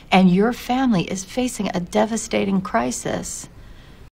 and your family is facing a devastating crisis,